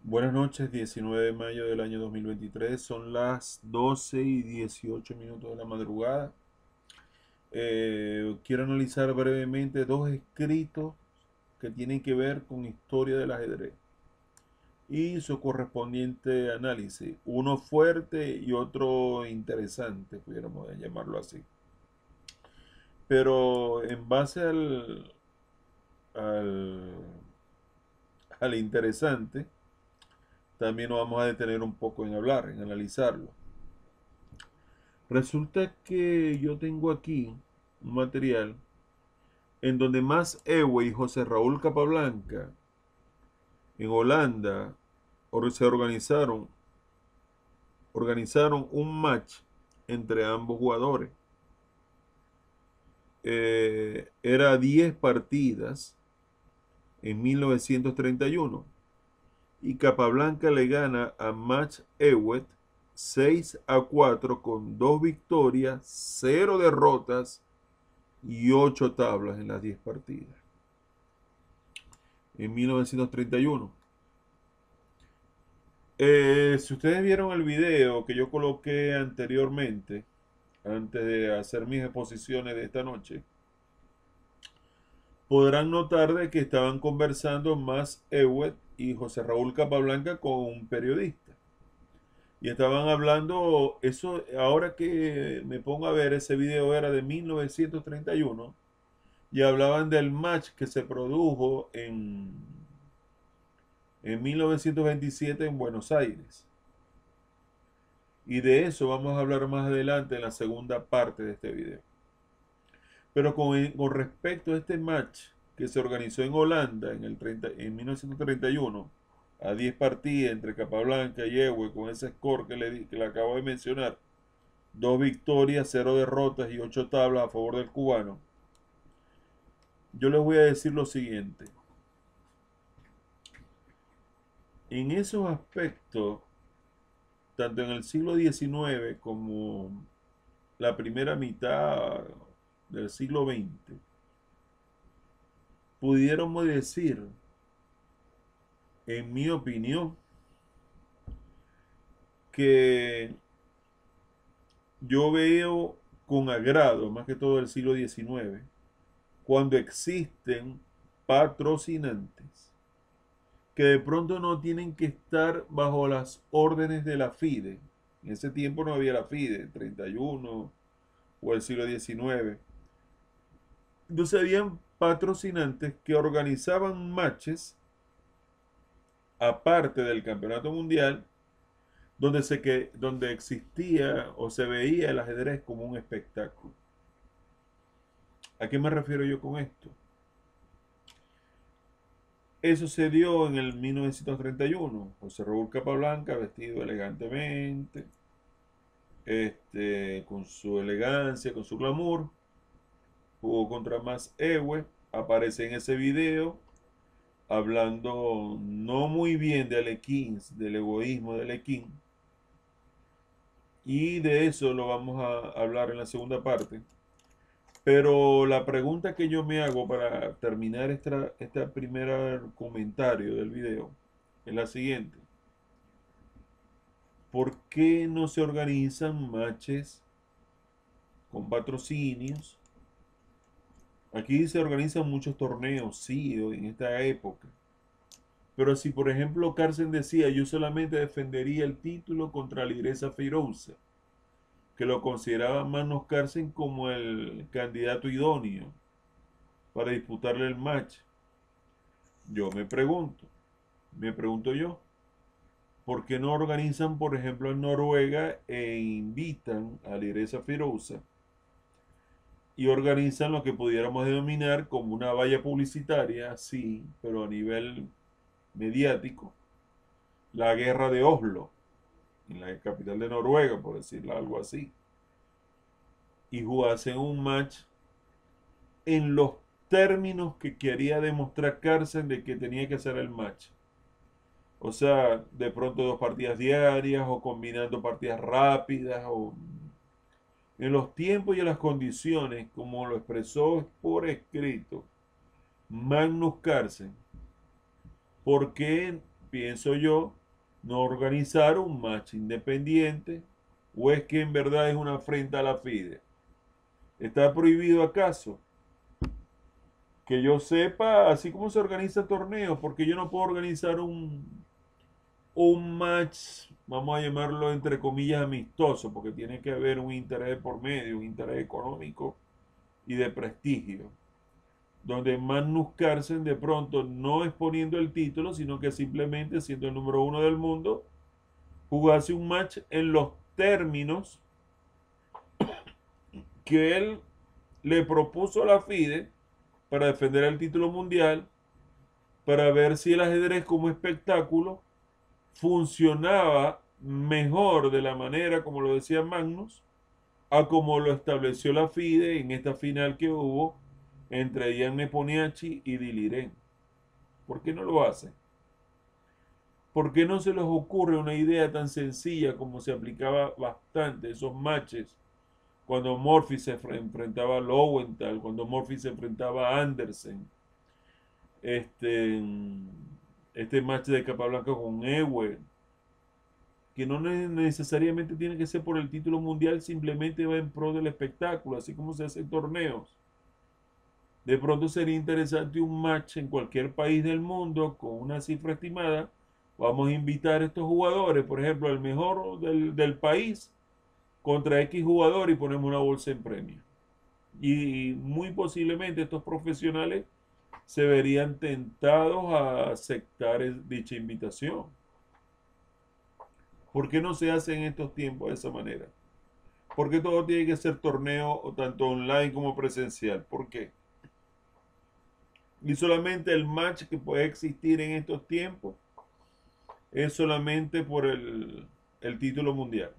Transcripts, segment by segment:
Buenas noches, 19 de mayo del año 2023, son las 12:18 de la madrugada. Quiero analizar brevemente dos escritos que tienen que ver con historia del ajedrez y su correspondiente análisis, uno fuerte y otro interesante, pudiéramos llamarlo así. Pero en base al, al interesante, también nos vamos a detener un poco en hablar, en analizarlo. Resulta que yo tengo aquí un material en donde Max Euwe y José Raúl Capablanca en Holanda organizaron un match entre ambos jugadores. Era 10 partidas en 1931 y Capablanca le gana a Max Euwe 6-4 con 2 victorias, 0 derrotas y 8 tablas en las 10 partidas. En 1931. Si ustedes vieron el video que yo coloqué anteriormente, antes de hacer mis exposiciones de esta noche, podrán notar de que estaban conversando Max Euwe y José Raúl Capablanca con un periodista. Y estaban hablando, eso ahora que me pongo a ver, ese video era de 1931 y hablaban del match que se produjo en 1927 en Buenos Aires. Y de eso vamos a hablar más adelante en la segunda parte de este video. Pero con respecto a este match que se organizó en Holanda en 1931, a 10 partidas entre Capablanca y Ewe, con ese score que le acabo de mencionar, 2 victorias, 0 derrotas y 8 tablas a favor del cubano, yo les voy a decir lo siguiente. En esos aspectos, tanto en el siglo XIX como la primera mitad del siglo XX, pudiéramos decir, en mi opinión, que yo veo con agrado, más que todo el siglo XIX, cuando existen patrocinantes que de pronto no tienen que estar bajo las órdenes de la FIDE. En ese tiempo no había la FIDE, 31 o el siglo XIX. Entonces habían patrocinantes que organizaban matches aparte del campeonato mundial donde existía o se veía el ajedrez como un espectáculo. ¿A qué me refiero yo con esto? Eso se dio en el 1931. José Raúl Capablanca, vestido elegantemente, con su elegancia, con su glamour, jugó contra Max Euwe, aparece en ese video hablando no muy bien de Alekhine, del egoísmo de Alekhine, y de eso lo vamos a hablar en la segunda parte. Pero la pregunta que yo me hago para terminar esta primera comentario del video es la siguiente. ¿Por qué no se organizan matches con patrocinios? Aquí se organizan muchos torneos, sí, en esta época. Pero si, por ejemplo, Carlsen decía, yo solamente defendería el título contra Alireza Firouzja, que lo consideraba Magnus Carlsen como el candidato idóneo para disputarle el match. Yo me pregunto yo, ¿por qué no organizan, por ejemplo, en Noruega e invitan a Alireza Firouzja y organizan lo que pudiéramos denominar como una valla publicitaria, sí, pero a nivel mediático, la guerra de Oslo, en la capital de Noruega, por decirlo algo así, y jugasen un match en los términos que quería demostrar Carlsen de que tenía que hacer el match. O sea, de pronto 2 partidas diarias o combinando partidas rápidas o en los tiempos y en las condiciones como lo expresó por escrito Magnus Carlsen. ¿Por qué pienso yo, no organizar un match independiente? ¿O es que en verdad es una afrenta a la FIDE? ¿Está prohibido acaso? Que yo sepa, así como se organiza torneos, porque yo no puedo organizar un match, vamos a llamarlo entre comillas amistoso, porque tiene que haber un interés por medio, un interés económico y de prestigio, donde Magnus Carlsen de pronto no exponiendo el título, sino que simplemente siendo el número uno del mundo, jugase un match en los términos que él le propuso a la FIDE para defender el título mundial, para ver si el ajedrez como espectáculo funcionaba mejor de la manera como lo decía Magnus, a como lo estableció la FIDE en esta final que hubo entre Ian Nepomniachtchi y Diliren. ¿Por qué no lo hacen? ¿Por qué no se les ocurre una idea tan sencilla como se aplicaba bastante esos matches cuando Murphy se enfrentaba a Lowenthal, cuando Murphy se enfrentaba a Andersen, este, este match de Capablanca con Ewell, que no necesariamente tiene que ser por el título mundial, simplemente va en pro del espectáculo, así como se hacen torneos. De pronto sería interesante un match en cualquier país del mundo con una cifra estimada. Vamos a invitar a estos jugadores, por ejemplo, el mejor del país contra X jugador y ponemos una bolsa en premio. Y muy posiblemente estos profesionales se verían tentados a aceptar dicha invitación. ¿Por qué no se hace en estos tiempos de esa manera? ¿Por qué todo tiene que ser torneo tanto online como presencial? ¿Por qué? Y solamente el match que puede existir en estos tiempos es solamente por el título mundial.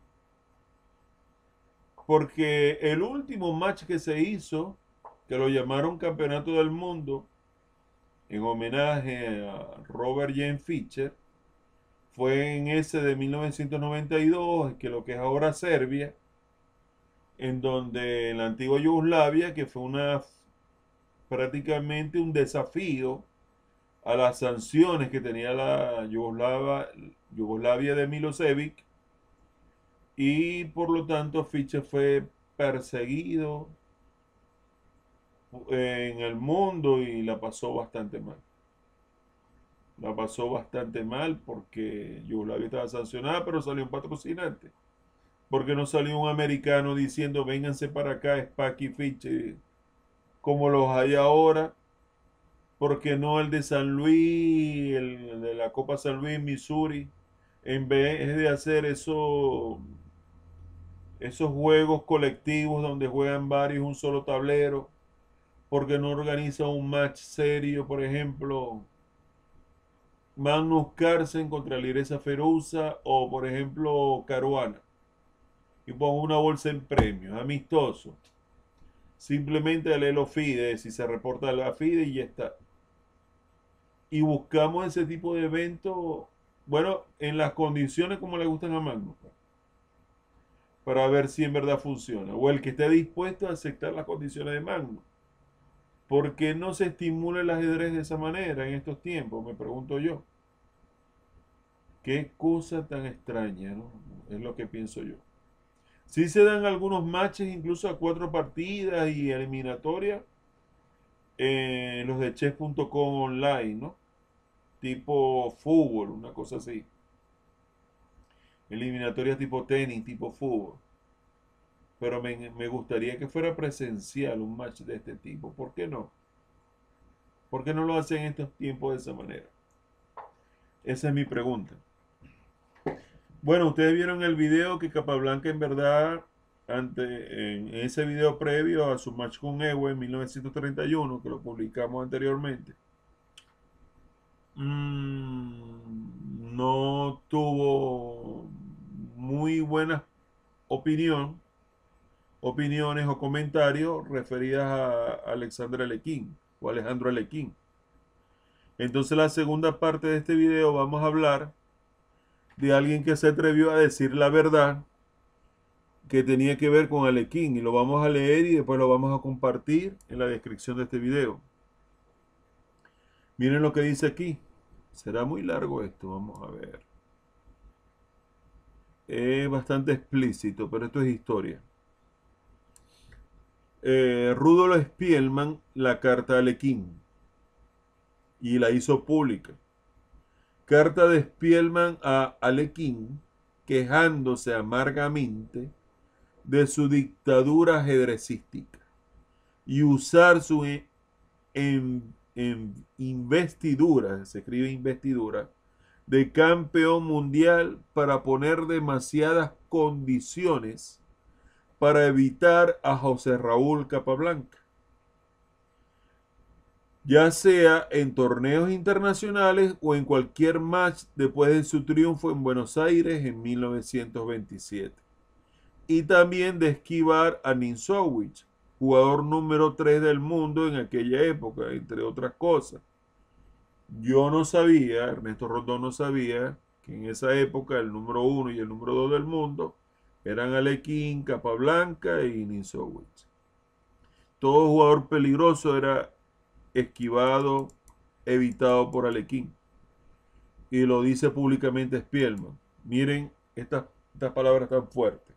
Porque el último match que se hizo, que lo llamaron Campeonato del Mundo, en homenaje a Robert James Fischer, fue en ese de 1992, que lo que es ahora Serbia, en donde en la antigua Yugoslavia, que fue prácticamente un desafío a las sanciones que tenía la Yugoslavia de Milosevic, y por lo tanto Fischer fue perseguido en el mundo y la pasó bastante mal. La pasó bastante mal porque Yugoslavia estaba sancionada, pero salió un patrocinante. Porque no salió un americano diciendo vénganse para acá, Spack y Fischer, como los hay ahora? Porque no el de San Luis, el de la Copa San Luis, Missouri, en vez de hacer esos juegos colectivos donde juegan varios un solo tablero? Porque no organiza un match serio, por ejemplo, Magnus Carlsen contra Liresa Feruza o por ejemplo Caruana, y pongo una bolsa en premios, amistoso? Simplemente lee los FIDE, si se reporta a la FIDE y ya está. Y buscamos ese tipo de eventos, bueno, en las condiciones como le gustan a Magnus, para ver si en verdad funciona, o el que esté dispuesto a aceptar las condiciones de Magnus. ¿Por qué no se estimula el ajedrez de esa manera en estos tiempos? Me pregunto yo. Qué cosa tan extraña, ¿no? Es lo que pienso yo. Sí se dan algunos matches incluso a 4 partidas y eliminatorias en los de chess.com online, ¿no? Tipo fútbol, una cosa así. Eliminatorias tipo tenis, tipo fútbol. Pero me gustaría que fuera presencial un match de este tipo. ¿Por qué no? ¿Por qué no lo hacen en estos tiempos de esa manera? Esa es mi pregunta. Bueno, ustedes vieron el video que Capablanca en verdad, en ese video previo a su match con Ewe en 1931, que lo publicamos anteriormente, no tuvo muy buena opiniones o comentarios referidas a Alexandre Alekhine o Alejandro Alekhine. Entonces la segunda parte de este video vamos a hablar de alguien que se atrevió a decir la verdad que tenía que ver con Alekhine, y lo vamos a leer y después lo vamos a compartir en la descripción de este video. Miren lo que dice aquí. Será muy largo esto, vamos a ver. Es bastante explícito, pero esto es historia. Rudolf Spielmann, la carta a Alekhine, y la hizo pública. Carta de Spielmann a Alekhine, quejándose amargamente de su dictadura ajedrecística y usar su investidura, se escribe investidura, de campeón mundial para poner demasiadas condiciones para evitar a José Raúl Capablanca, ya sea en torneos internacionales o en cualquier match después de su triunfo en Buenos Aires en 1927. Y también de esquivar a Ninzowitsch, jugador número 3 del mundo en aquella época, entre otras cosas. Yo no sabía, Ernesto Rondón no sabía, que en esa época el número 1 y el número 2 del mundo eran Alekhine, Capablanca y Ninzowitsch. Todo jugador peligroso era esquivado, evitado por Alekhine. Y lo dice públicamente Spielmann. Miren estas palabras tan fuertes.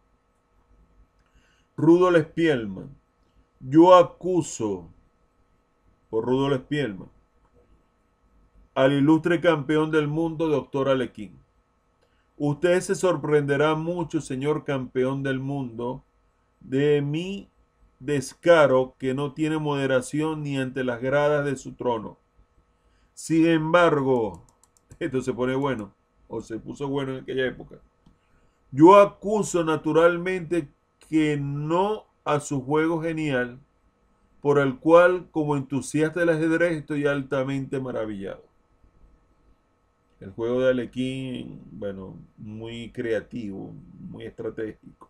Rudolf Spielmann. Yo acuso por Rudolf Spielmann al ilustre campeón del mundo, doctor Alekhine. Usted se sorprenderá mucho, señor campeón del mundo, de mi descaro que no tiene moderación ni ante las gradas de su trono. Sin embargo, esto se pone bueno, o se puso bueno en aquella época. Yo acuso naturalmente que no a su juego genial, por el cual como entusiasta del ajedrez estoy altamente maravillado. El juego de Alekhine, bueno, muy creativo, muy estratégico.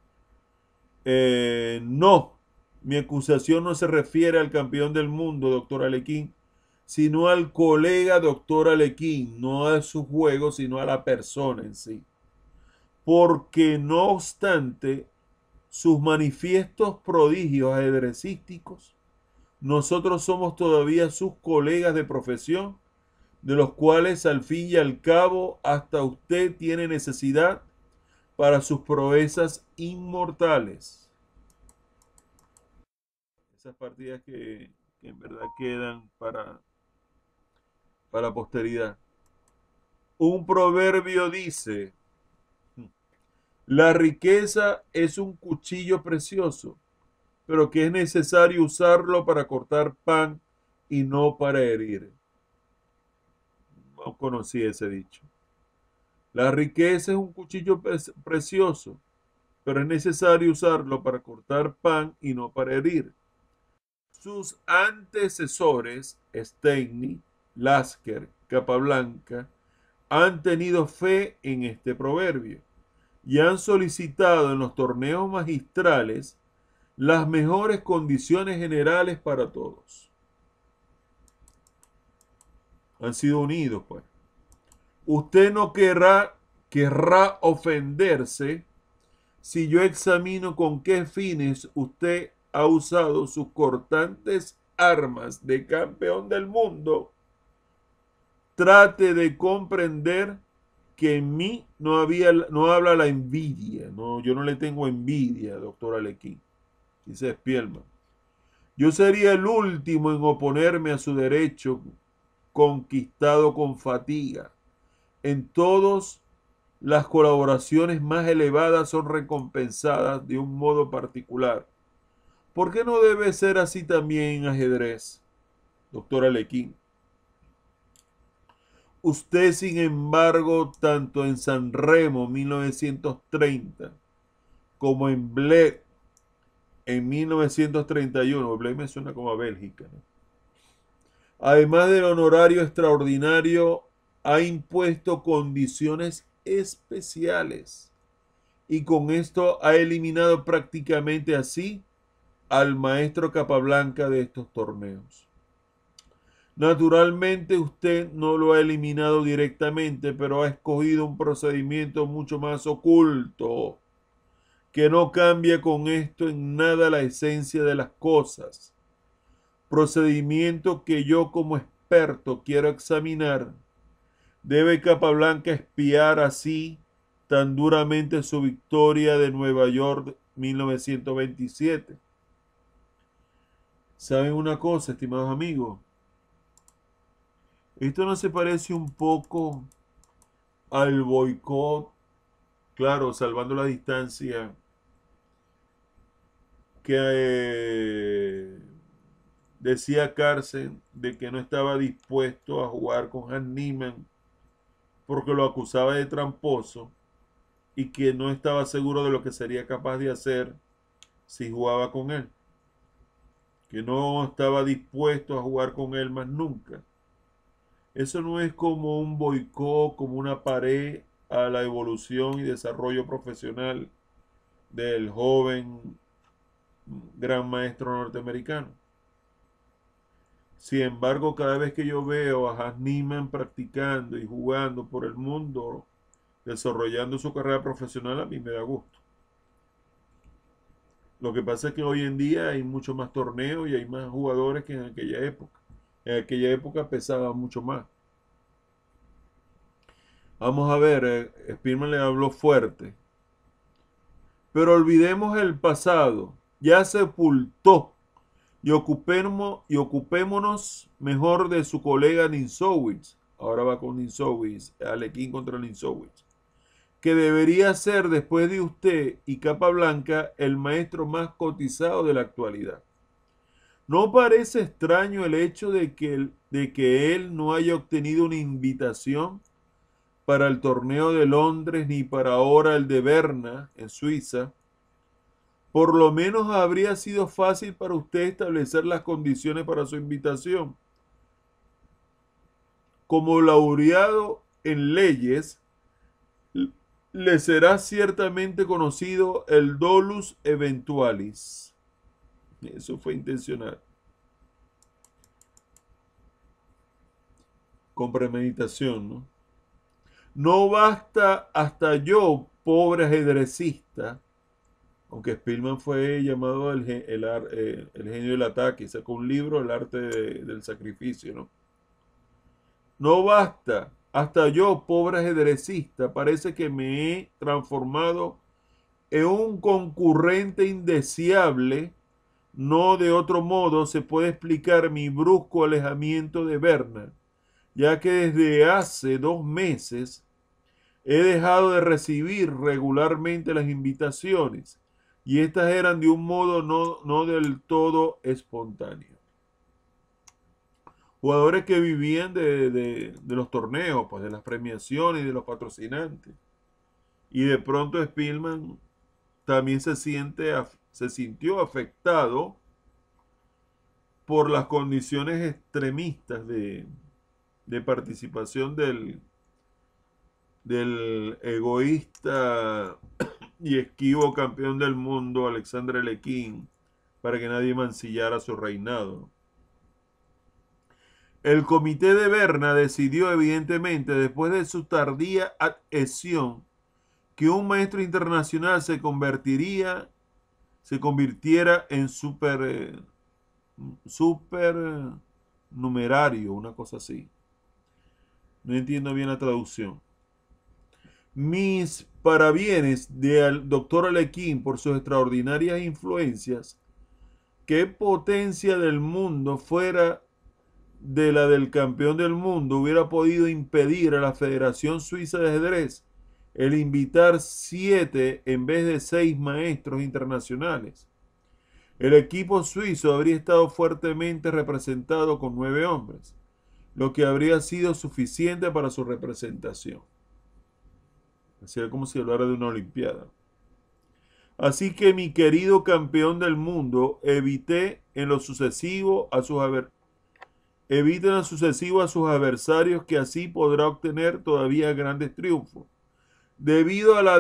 No, mi acusación no se refiere al campeón del mundo, doctor Alekhine, sino al colega doctor Alekhine, no a su juego, sino a la persona en sí. Porque no obstante sus manifiestos prodigios ajedrecísticos, nosotros somos todavía sus colegas de profesión, de los cuales al fin y al cabo hasta usted tiene necesidad para sus proezas inmortales. Esas partidas que en verdad quedan para la posteridad. Un proverbio dice, la riqueza es un cuchillo precioso, pero que es necesario usarlo para cortar pan y no para herir. No conocí ese dicho. La riqueza es un cuchillo precioso, pero es necesario usarlo para cortar pan y no para herir. Sus antecesores, Steinitz, Lasker, Capablanca, han tenido fe en este proverbio y han solicitado en los torneos magistrales las mejores condiciones generales para todos. Han sido unidos, pues. Usted no querrá ofenderse si yo examino con qué fines usted ha usado sus cortantes armas de campeón del mundo. Trate de comprender que en mí no habla la envidia. No, yo no le tengo envidia, doctor Alekhine, dice Spielmann. Yo sería el último en oponerme a su derecho conquistado con fatiga. En todos, las colaboraciones más elevadas son recompensadas de un modo particular. ¿Por qué no debe ser así también en ajedrez, doctor Alekhine? Usted, sin embargo, tanto en San Remo 1930 como en Bled en 1931, Bled me suena como a Bélgica, ¿no? Además del honorario extraordinario, ha impuesto condiciones especiales y con esto ha eliminado prácticamente así al maestro Capablanca de estos torneos. Naturalmente usted no lo ha eliminado directamente, pero ha escogido un procedimiento mucho más oculto, que no cambia con esto en nada la esencia de las cosas. Procedimiento que yo como experto quiero examinar ¿Debe Capablanca espiar así tan duramente su victoria de Nueva York 1927? ¿Saben una cosa, estimados amigos? Esto no se parece un poco al boicot, claro, salvando la distancia, que decía Carson de que no estaba dispuesto a jugar con Hans Niemann porque lo acusaba de tramposo y que no estaba seguro de lo que sería capaz de hacer si jugaba con él, que no estaba dispuesto a jugar con él más nunca. Eso no es como un boicot, como una pared a la evolución y desarrollo profesional del joven gran maestro norteamericano. Sin embargo, cada vez que yo veo a Hans Niemann practicando y jugando por el mundo, desarrollando su carrera profesional, a mí me da gusto. Lo que pasa es que hoy en día hay mucho más torneos y hay más jugadores que en aquella época. En aquella época pesaba mucho más. Vamos a ver, Spearman le habló fuerte. Pero olvidemos el pasado. Ya sepultó y ocupémonos mejor de su colega Ninzowitz. Ahora va con Ninzowitz, Alekhine contra Ninzowitz. Que debería ser, después de usted y Capablanca, el maestro más cotizado de la actualidad. ¿No parece extraño el hecho de que él no haya obtenido una invitación para el torneo de Londres ni para ahora el de Berna en Suiza? Por lo menos habría sido fácil para usted establecer las condiciones para su invitación. Como laureado en leyes, le será ciertamente conocido el dolus eventualis. Eso fue intencional. Con premeditación, ¿no? No basta hasta yo, pobre ajedrecista, aunque Spielman fue llamado el genio del ataque, sacó un libro, El arte del sacrificio, ¿no? No basta, hasta yo, pobre ajedrecista, parece que me he transformado en un concurrente indeseable. No de otro modo se puede explicar mi brusco alejamiento de Berna, ya que desde hace 2 meses he dejado de recibir regularmente las invitaciones y estas eran de un modo no del todo espontáneo. Jugadores que vivían de los torneos, pues de las premiaciones y de los patrocinantes. Y de pronto Spielman también se sintió afectado por las condiciones extremistas de participación del egoísta y esquivo campeón del mundo Alexandre Alekhine para que nadie mancillara su reinado. El comité de Berna decidió evidentemente después de su tardía adhesión que un maestro internacional se convirtiera en supernumerario, una cosa así. No entiendo bien la traducción. Mis parabienes del doctor Alekhine por sus extraordinarias influencias. ¿Qué potencia del mundo fuera de la del campeón del mundo hubiera podido impedir a la Federación Suiza de Ajedrez el invitar 7 en vez de 6 maestros internacionales? El equipo suizo habría estado fuertemente representado con 9 hombres, lo que habría sido suficiente para su representación. Sería como si hablara de una olimpiada. Así que mi querido campeón del mundo, eviten en lo sucesivo a sus adversarios que así podrá obtener todavía grandes triunfos. Debido a la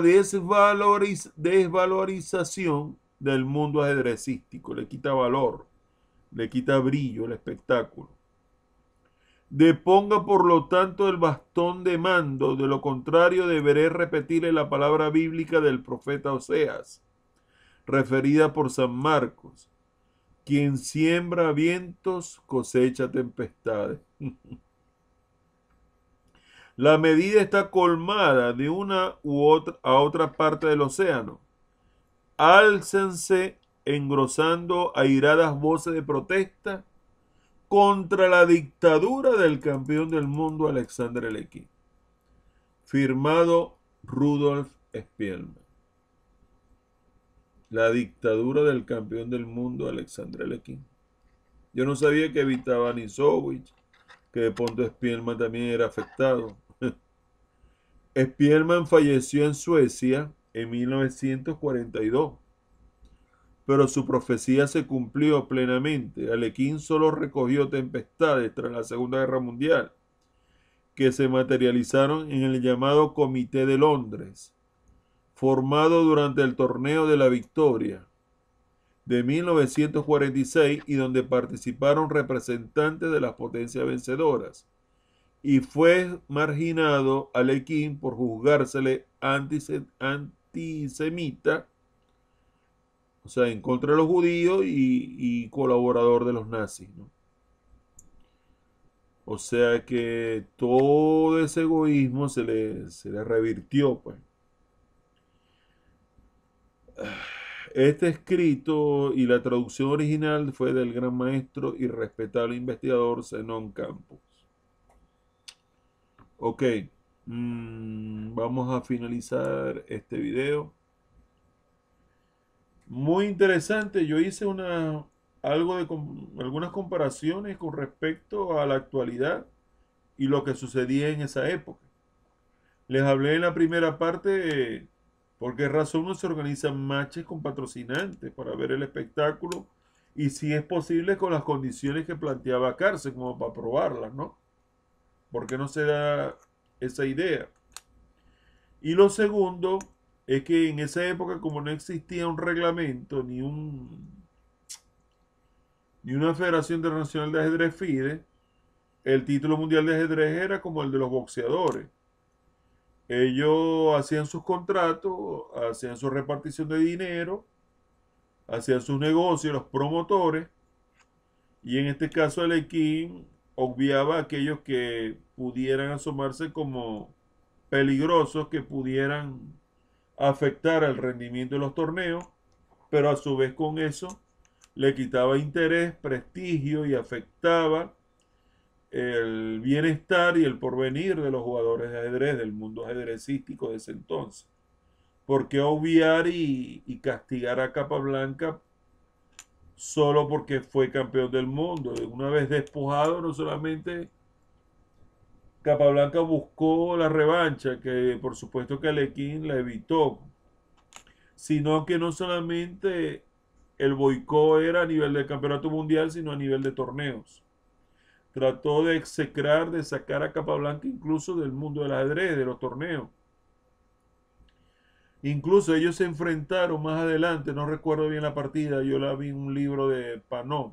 desvalorización del mundo ajedrecístico, le quita valor, le quita brillo el espectáculo. Deponga por lo tanto el bastón de mando, de lo contrario deberé repetirle la palabra bíblica del profeta Oseas, referida por San Marcos: quien siembra vientos cosecha tempestades. La medida está colmada de una u otra a otra parte del océano. Álcense engrosando airadas voces de protesta contra la dictadura del campeón del mundo Alexander Alekhine. Firmado Rudolf Spielmann. La dictadura del campeón del mundo Alexander Alekhine. Yo no sabía que evitaba Nisowich, que de pronto Spielmann también era afectado. Spielmann falleció en Suecia en 1942, pero su profecía se cumplió plenamente. Alekhine solo recogió tempestades tras la Segunda Guerra Mundial, que se materializaron en el llamado Comité de Londres, formado durante el Torneo de la Victoria de 1946 y donde participaron representantes de las potencias vencedoras, y fue marginado Alekhine por juzgársele antisemita, o sea, en contra de los judíos y colaborador de los nazis, ¿no? O sea que todo ese egoísmo se le revirtió, pues. Este escrito y la traducción original fue del gran maestro y respetable investigador Zenón Campos. Ok, vamos a finalizar este video. Muy interesante, yo hice algunas comparaciones con respecto a la actualidad y lo que sucedía en esa época. Les hablé en la primera parte por qué razón no se organizan matches con patrocinantes para ver el espectáculo y si es posible con las condiciones que planteaba Cárcel como para probarlas, ¿no? ¿Por qué no se da esa idea? Y lo segundo es que en esa época, como no existía un reglamento ni una Federación Internacional de Ajedrez FIDE, el título mundial de ajedrez era como el de los boxeadores. Ellos hacían sus contratos, hacían su repartición de dinero, hacían sus negocios, los promotores, y en este caso Alekhine obviaba a aquellos que pudieran asomarse como peligrosos, que pudieran afectar el rendimiento de los torneos, pero a su vez con eso le quitaba interés, prestigio y afectaba el bienestar y el porvenir de los jugadores de ajedrez, del mundo ajedrecístico de ese entonces. ¿Por qué obviar y castigar a Capablanca solo porque fue campeón del mundo? Una vez despojado, no solamente Capablanca buscó la revancha, que por supuesto que Alekhine la evitó, sino que no solamente el boicot era a nivel del campeonato mundial, sino a nivel de torneos. Trató de execrar, de sacar a Capablanca incluso del mundo del ajedrez, de los torneos. Incluso ellos se enfrentaron más adelante, no recuerdo bien la partida, yo la vi en un libro de Pano,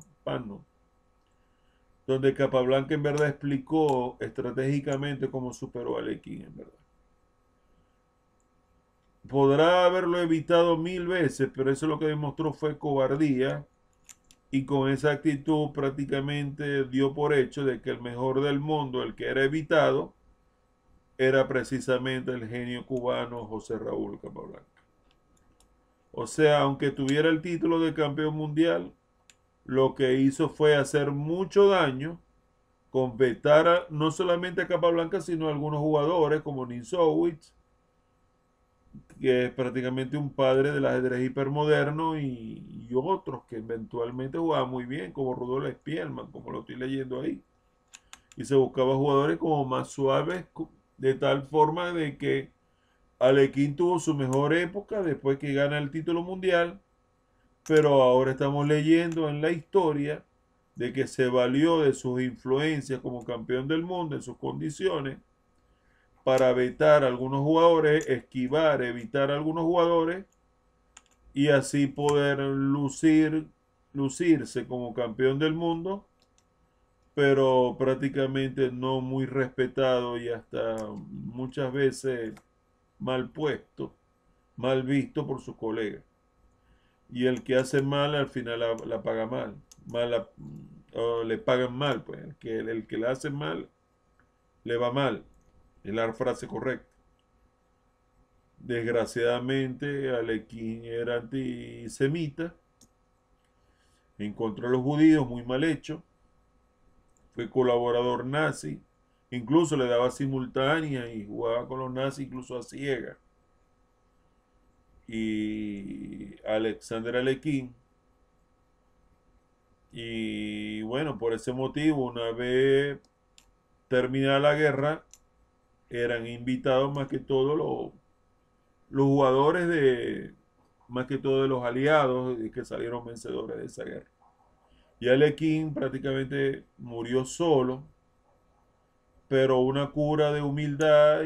donde Capablanca en verdad explicó estratégicamente cómo superó a Alekhine, en verdad. Podrá haberlo evitado 1000 veces, pero eso lo que demostró fue cobardía, y con esa actitud prácticamente dio por hecho de que el mejor del mundo, el que era evitado, era precisamente el genio cubano José Raúl Capablanca. O sea, aunque tuviera el título de campeón mundial, lo que hizo fue hacer mucho daño, con vetar no solamente a Capablanca, sino a algunos jugadores como Nisowich, que es prácticamente un padre del ajedrez hipermoderno, y otros que eventualmente jugaban muy bien, como Rudolf Spielmann, como lo estoy leyendo ahí. Y se buscaba jugadores como más suaves, de tal forma de que Alekhine tuvo su mejor época después que gana el título mundial, pero ahora estamos leyendo en la historia de que se valió de sus influencias como campeón del mundo en sus condiciones para vetar a algunos jugadores, esquivar, evitar a algunos jugadores y así poder lucirse como campeón del mundo, pero prácticamente no muy respetado y hasta muchas veces mal puesto, mal visto por sus colegas. Y el que hace mal al final la paga mal, o le pagan mal, pues el que le hace mal le va mal. Es la frase correcta. Desgraciadamente, Alekhine era antisemita, encontró a los judíos muy mal hecho, fue colaborador nazi, incluso le daba simultánea y jugaba con los nazis incluso a ciegas. Y Alexander Alekhine, y bueno, por ese motivo, una vez terminada la guerra, eran invitados más que todos los jugadores más que todo de los aliados que salieron vencedores de esa guerra. Y Alekhine prácticamente murió solo, pero una cura de humildad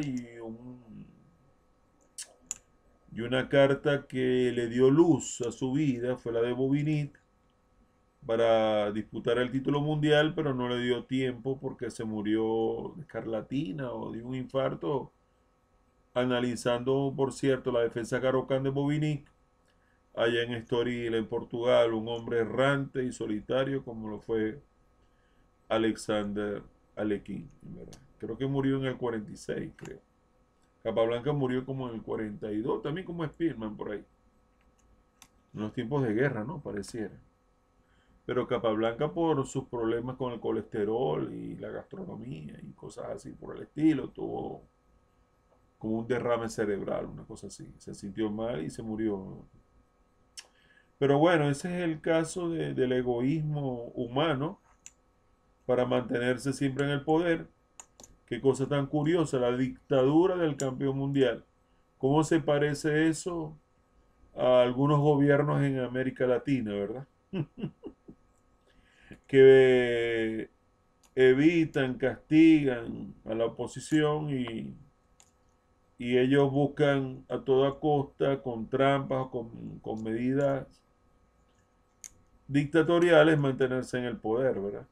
y una carta que le dio luz a su vida fue la de Bobigny para disputar el título mundial, pero no le dio tiempo porque se murió de escarlatina o de un infarto. Analizando, por cierto, la defensa Carocán de Bobigny, allá en Estoril, en Portugal, un hombre errante y solitario como lo fue Alexander Alekhine, ¿verdad? Creo que murió en el 46, creo. Capablanca murió como en el 42, también como Spearman por ahí. En los tiempos de guerra, ¿no? Pareciera. Pero Capablanca por sus problemas con el colesterol y la gastronomía y cosas así por el estilo, tuvo como un derrame cerebral, una cosa así. Se sintió mal y se murió. Pero bueno, ese es el caso del egoísmo humano para mantenerse siempre en el poder. Qué cosa tan curiosa, la dictadura del campeón mundial. ¿Cómo se parece eso a algunos gobiernos en América Latina, verdad? Que evitan, castigan a la oposición y ellos buscan a toda costa, con trampas, con medidas dictatoriales, mantenerse en el poder, ¿verdad?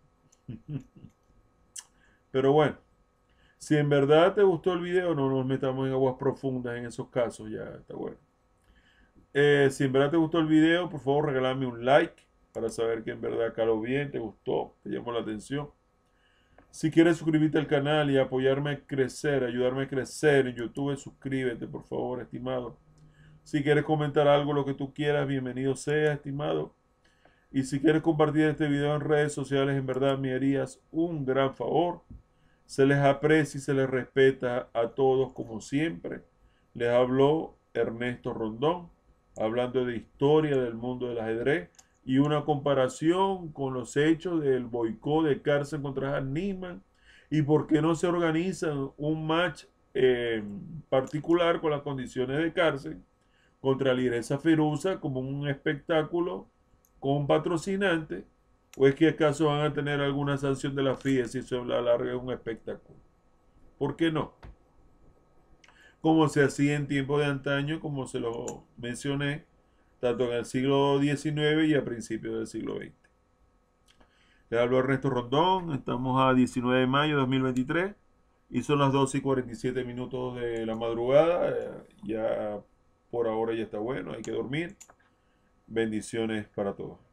Pero bueno, si en verdad te gustó el video, no nos metamos en aguas profundas en esos casos, ya está bueno. Si en verdad te gustó el video, por favor regálame un like para saber que en verdad caló bien, te gustó, te llamó la atención. Si quieres suscribirte al canal y apoyarme a crecer, ayudarme a crecer en YouTube, suscríbete, por favor, estimado. Si quieres comentar algo, lo que tú quieras, bienvenido sea, estimado. Y si quieres compartir este video en redes sociales, en verdad me harías un gran favor. Se les aprecia y se les respeta a todos como siempre. Les habló Ernesto Rondón, hablando de historia del mundo del ajedrez y una comparación con los hechos del boicot de Carlsen contra Hans Niemann y por qué no se organiza un match particular con las condiciones de Carlsen contra Alireza Firuza como un espectáculo con patrocinante, o es que acaso van a tener alguna sanción de la FIA si se alarga un espectáculo. ¿Por qué no? Como se hacía en tiempos de antaño, como se lo mencioné, tanto en el siglo XIX y a principios del siglo XX. Le hablo Ernesto Rondón, estamos a 19 de mayo de 2023 y son las 12:47 de la madrugada. Ya por ahora ya está bueno, hay que dormir. Bendiciones para todos.